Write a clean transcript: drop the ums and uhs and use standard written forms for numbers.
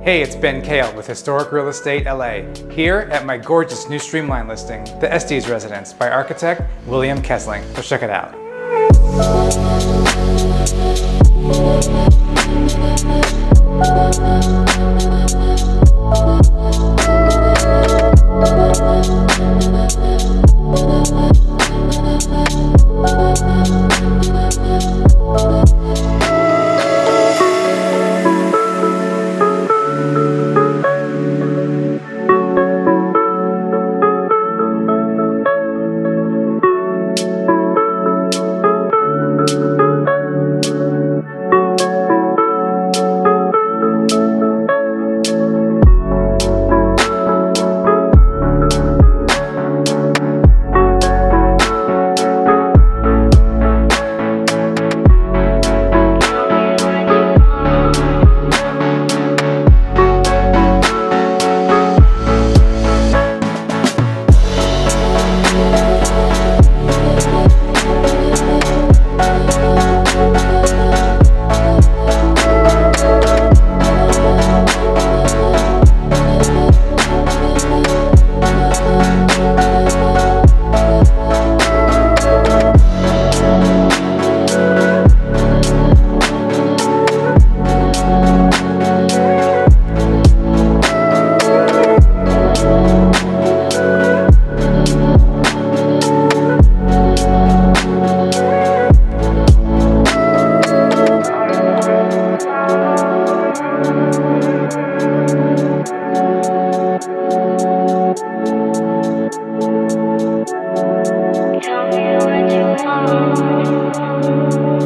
Hey, it's Ben Kale with Historic Real Estate LA, here at my gorgeous new Streamline listing, the Estes residence by architect William Kesling. So check it out. Tell me what you want.